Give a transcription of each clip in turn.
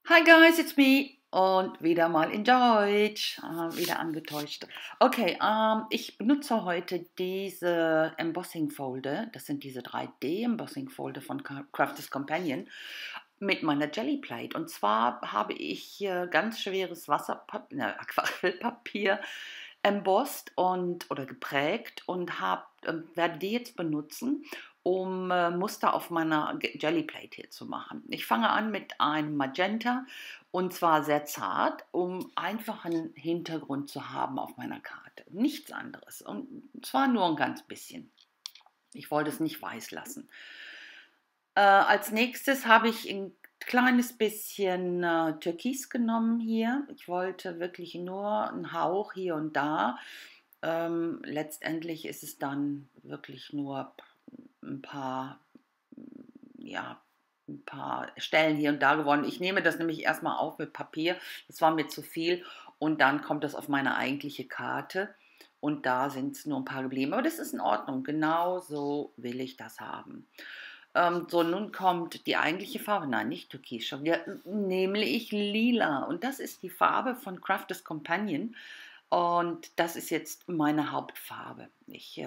Hi guys, it's me. Und wieder mal in Deutsch, wieder angetäuscht. Okay, ich benutze heute diese Embossing-Folder, das sind diese 3D-Embossing-Folder von Crafters Companion, mit meiner Jellyplate. Und zwar habe ich ganz schweres Aquarellpapier embossed oder geprägt und werde die jetzt benutzen, um Muster auf meiner Jellyplate hier zu machen. Ich fange an mit einem Magenta und zwar sehr zart, um einfach einen Hintergrund zu haben auf meiner Karte. Nichts anderes. Und zwar nur ein ganz bisschen. Ich wollte es nicht weiß lassen. Als nächstes habe ich ein kleines bisschen Türkis genommen hier. Ich wollte wirklich nur einen Hauch hier und da. Letztendlich ist es dann wirklich nur ein paar, ja, ein paar Stellen hier und da geworden. Ich nehme das nämlich erstmal auf mit Papier. Das war mir zu viel. Und dann kommt das auf meine eigentliche Karte. Und da sind es nur ein paar geblieben. Aber das ist in Ordnung. Genau so will ich das haben. So, nun kommt die eigentliche Farbe. Nein, nicht Türkis, schon wieder, nämlich lila. Und das ist die Farbe von Crafters Companion. Und das ist jetzt meine Hauptfarbe. Ich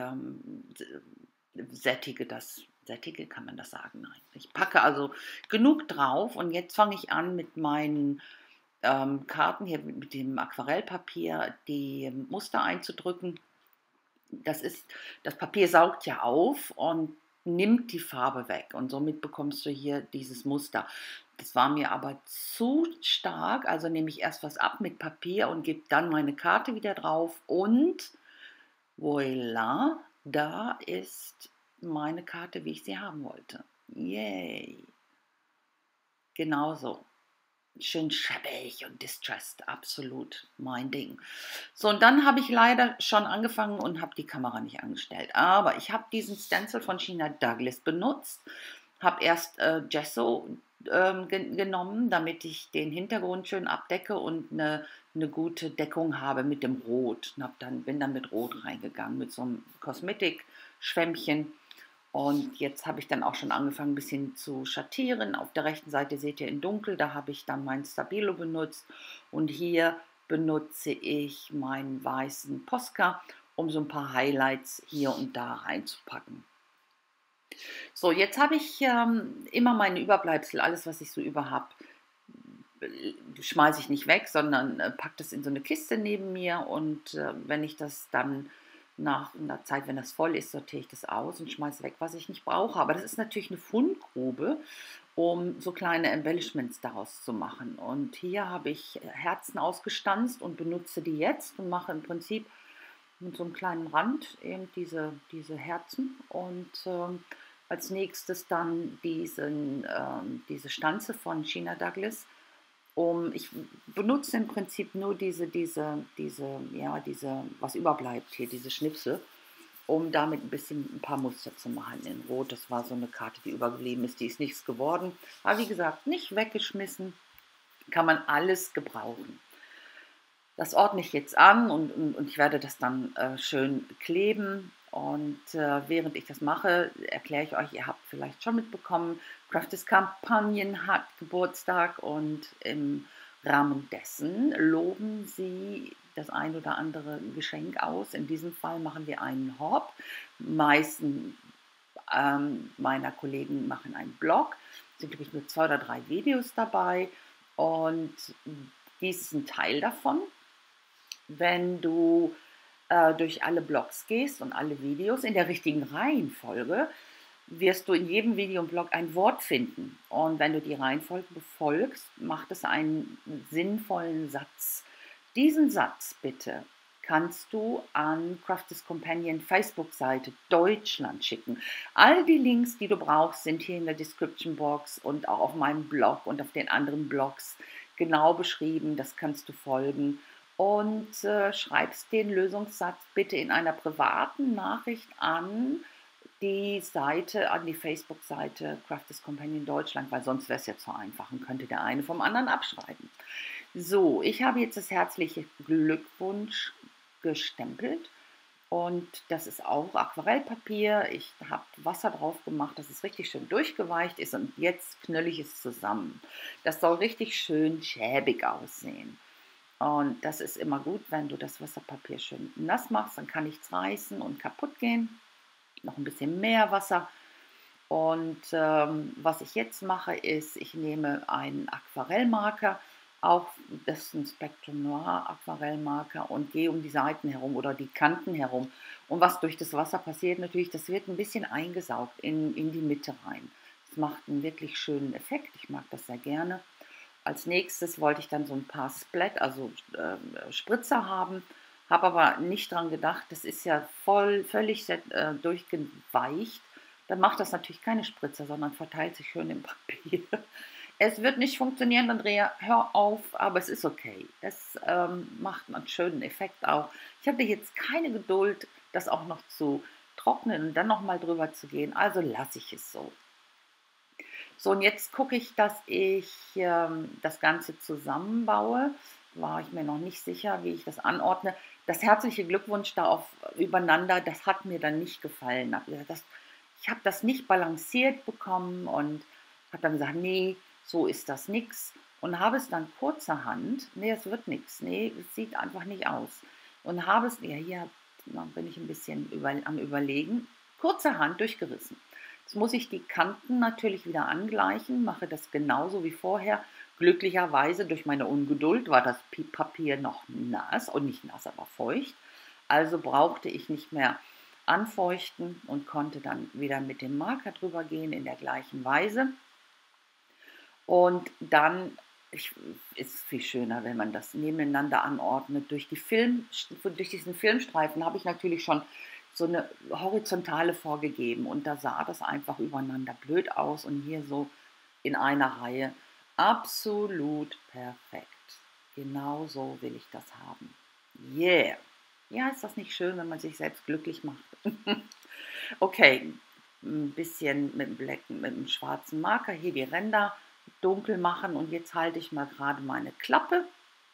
sättige kann man das sagen? Nein. Ich packe also genug drauf und jetzt fange ich an mit meinen Karten hier mit dem Aquarellpapier die Muster einzudrücken. Das Papier saugt ja auf und nimmt die Farbe weg und somit bekommst du hier dieses Muster. Das war mir aber zu stark, also nehme ich erst was ab mit Papier und gebe dann meine Karte wieder drauf und voilà, da ist meine Karte, wie ich sie haben wollte. Yay! Genauso. Schön schäbig und distressed, absolut mein Ding. So, und dann habe ich leider schon angefangen und habe die Kamera nicht angestellt. Aber ich habe diesen Stencil von Sheena Douglas benutzt, habe erst Gesso genommen, damit ich den Hintergrund schön abdecke und eine gute Deckung habe mit dem Rot. Und bin dann mit Rot reingegangen, mit so einem Kosmetik-Schwämmchen. Und jetzt habe ich dann auch schon angefangen, ein bisschen zu schattieren. Auf der rechten Seite seht ihr in Dunkel, da habe ich dann mein Stabilo benutzt. Und hier benutze ich meinen weißen Posca, um so ein paar Highlights hier und da reinzupacken. So, jetzt habe ich immer meine Überbleibsel, alles, was ich so über habe, schmeiße ich nicht weg, sondern packe das in so eine Kiste neben mir. Und wenn ich das dann nach einer Zeit, wenn das voll ist, sortiere ich das aus und schmeiße weg, was ich nicht brauche. Aber das ist natürlich eine Fundgrube, um so kleine Embellishments daraus zu machen. Und hier habe ich Herzen ausgestanzt und benutze die jetzt und mache im Prinzip mit so einem kleinen Rand eben diese Herzen. Und als nächstes dann diese Stanze von Sheena Douglas. Ich benutze im Prinzip nur was überbleibt hier, diese Schnipsel, um damit ein paar Muster zu machen in Rot. Das war so eine Karte, die übergeblieben ist, die ist nichts geworden. Aber wie gesagt, nicht weggeschmissen, kann man alles gebrauchen. Das ordne ich jetzt an und ich werde das dann schön kleben. Und während ich das mache, erkläre ich euch, ihr habt vielleicht schon mitbekommen, Crafters Companion hat Geburtstag und im Rahmen dessen loben sie das ein oder andere Geschenk aus. In diesem Fall machen wir einen Hop. Meisten meiner Kollegen machen einen Blog. Es sind, glaube ich, nur 2 oder 3 Videos dabei. Und dies ist ein Teil davon. Wenn du durch alle Blogs gehst und alle Videos in der richtigen Reihenfolge, wirst du in jedem Video und Blog ein Wort finden. Und wenn du die Reihenfolge befolgst, macht es einen sinnvollen Satz. Diesen Satz bitte kannst du an Crafters Companion Facebook-Seite Deutschland schicken. All die Links, die du brauchst, sind hier in der Description Box und auch auf meinem Blog und auf den anderen Blogs genau beschrieben. Das kannst du folgen. Und schreibst den Lösungssatz bitte in einer privaten Nachricht an die Facebook-Seite Crafters Companion Deutschland, weil sonst wäre es ja zu einfach und könnte der eine vom anderen abschreiben. So, ich habe jetzt das herzliche Glückwunsch gestempelt Und das ist auch Aquarellpapier. Ich habe Wasser drauf gemacht, dass es richtig schön durchgeweicht ist und jetzt knülle ich es zusammen. Das soll richtig schön schäbig aussehen. Und das ist immer gut, wenn du das Wasserpapier schön nass machst, dann kann nichts reißen und kaputt gehen. Noch ein bisschen mehr Wasser. Und was ich jetzt mache, ist, ich nehme einen Aquarellmarker, auch das ist ein Spectrum Noir Aquarellmarker und gehe um die Seiten herum oder die Kanten herum. Und was durch das Wasser passiert, natürlich, das wird ein bisschen eingesaugt in die Mitte rein. Das macht einen wirklich schönen Effekt. Ich mag das sehr gerne. Als nächstes wollte ich dann so ein paar Splat, also Spritzer haben, habe aber nicht dran gedacht, das ist ja völlig durchgeweicht. Dann macht das natürlich keine Spritzer, sondern verteilt sich schön im Papier. Es wird nicht funktionieren, Andrea, hör auf, aber es ist okay. Es macht einen schönen Effekt auch. Ich hatte jetzt keine Geduld, das auch noch zu trocknen und dann nochmal drüber zu gehen, also lasse ich es so. So, und jetzt gucke ich, dass ich das Ganze zusammenbaue. War ich mir noch nicht sicher, wie ich das anordne. Das herzliche Glückwunsch da auf übereinander, das hat mir dann nicht gefallen. Ich habe das nicht balanciert bekommen und habe dann gesagt, nee, so ist das nix. Und habe es dann kurzerhand, nee, es wird nichts, nee, es sieht einfach nicht aus. Und habe es, ja, hier bin ich ein bisschen am Überlegen, kurzerhand durchgerissen. Jetzt muss ich die Kanten natürlich wieder angleichen, mache das genauso wie vorher. Glücklicherweise durch meine Ungeduld war das Papier noch nass und nicht nass, aber feucht. Also brauchte ich nicht mehr anfeuchten und konnte dann wieder mit dem Marker drüber gehen in der gleichen Weise. Und dann ist es viel schöner, wenn man das nebeneinander anordnet. Durch diesen Filmstreifen habe ich natürlich schon so eine Horizontale vorgegeben und da sah das einfach übereinander blöd aus und hier so in einer Reihe absolut perfekt. Genau so will ich das haben. Yeah. Ja, ist das nicht schön, wenn man sich selbst glücklich macht? Okay, ein bisschen mit dem schwarzen Marker hier die Ränder dunkel machen und jetzt halte ich mal gerade meine Klappe.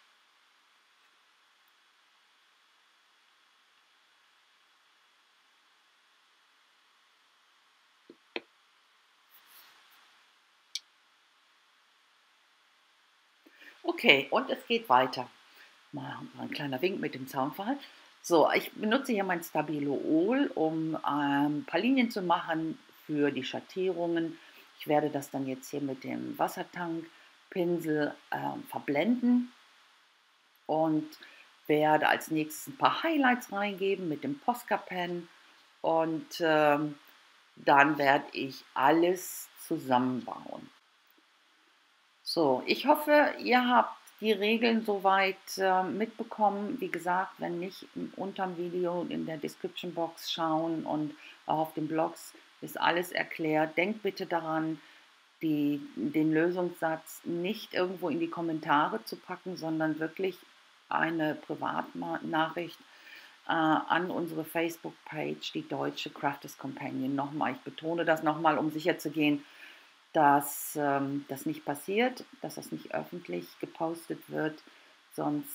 Okay, und es geht weiter. Mal ein kleiner Wink mit dem Zaunpfahl. So, ich benutze hier mein Stabilo-Ol, um ein paar Linien zu machen für die Schattierungen. Ich werde das dann jetzt hier mit dem Wassertankpinsel verblenden und werde als nächstes ein paar Highlights reingeben mit dem Posca-Pen und dann werde ich alles zusammenbauen. So, ich hoffe, ihr habt die Regeln soweit mitbekommen. Wie gesagt, wenn nicht, unterm Video in der Description Box schauen und auch auf den Blogs ist alles erklärt. Denkt bitte daran, den Lösungssatz nicht irgendwo in die Kommentare zu packen, sondern wirklich eine Privatnachricht an unsere Facebook-Page, die Deutsche Crafters Companion. Nochmal, ich betone das nochmal, um sicher zu gehen, dass das nicht passiert, dass das nicht öffentlich gepostet wird. Sonst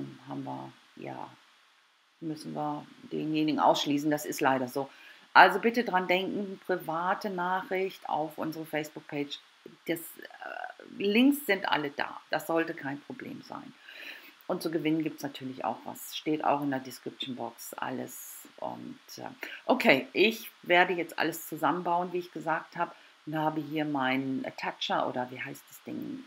müssen wir denjenigen ausschließen. Das ist leider so. Also bitte dran denken, private Nachricht auf unsere Facebook-Page. Links sind alle da. Das sollte kein Problem sein. Und zu gewinnen gibt es natürlich auch was. Steht auch in der Description Box alles. Und okay, ich werde jetzt alles zusammenbauen, wie ich gesagt habe. Und habe hier meinen Attacher oder wie heißt das Ding?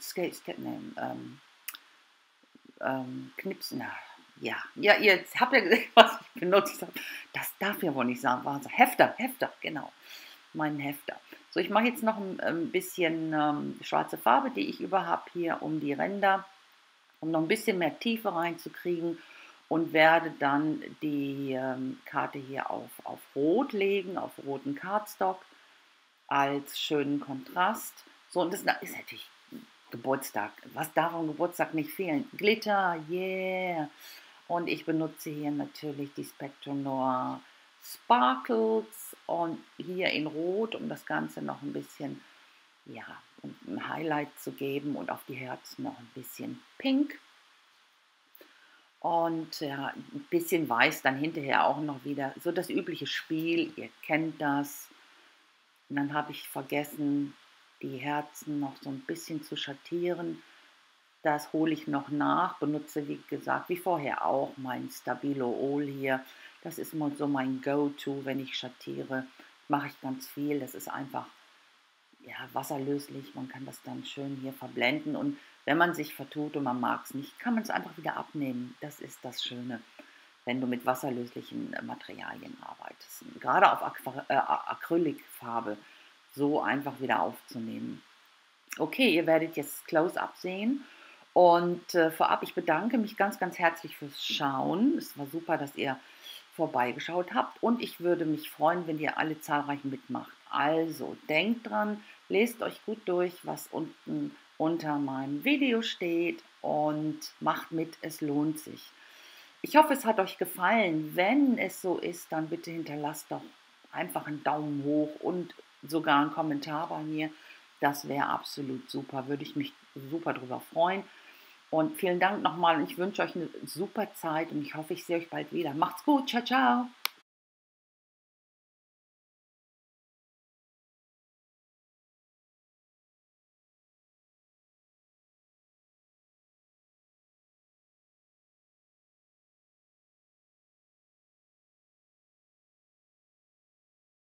Knips. Na, ja, ihr habt ja gesehen, was ich benutzt habe. Das darf ja wohl nicht sein. Hefter, genau. Meinen Hefter. So, ich mache jetzt noch ein bisschen schwarze Farbe, die ich über habe hier um die Ränder, um noch ein bisschen mehr Tiefe reinzukriegen und werde dann die Karte hier auf Rot legen, auf roten Cardstock als schönen Kontrast. So, und das ist natürlich Geburtstag. Was darf am Geburtstag nicht fehlen? Glitter, yeah! Und ich benutze hier natürlich die Spectrum Noir Sparkles und hier in Rot, um das Ganze noch ein bisschen, ja, ein Highlight zu geben und auf die Herzen noch ein bisschen Pink. Und ja, ein bisschen weiß dann hinterher auch noch wieder. So das übliche Spiel, ihr kennt das. Und dann habe ich vergessen, die Herzen noch so ein bisschen zu schattieren. Das hole ich noch nach, benutze, wie gesagt, wie vorher auch, mein Stabilo Ol hier. Das ist mal so mein Go-to, wenn ich schattiere. Mache ich ganz viel. Das ist einfach, ja, wasserlöslich. Man kann das dann schön hier verblenden. Und wenn man sich vertut und man mag es nicht, kann man es einfach wieder abnehmen. Das ist das Schöne, wenn du mit wasserlöslichen Materialien arbeitest. Gerade auf Acryllicfarbe so einfach wieder aufzunehmen. Okay, ihr werdet jetzt Close-up sehen. Und vorab, ich bedanke mich ganz, ganz herzlich fürs Schauen. Es war super, dass ihr vorbeigeschaut habt. Und ich würde mich freuen, wenn ihr alle zahlreich mitmacht. Also, denkt dran, lest euch gut durch, was unten unter meinem Video steht und macht mit, es lohnt sich. Ich hoffe, es hat euch gefallen. Wenn es so ist, dann bitte hinterlasst doch einfach einen Daumen hoch und sogar einen Kommentar bei mir. Das wäre absolut super, würde ich mich super drüber freuen. Und vielen Dank nochmal und ich wünsche euch eine super Zeit und ich hoffe, ich sehe euch bald wieder. Macht's gut, ciao, ciao.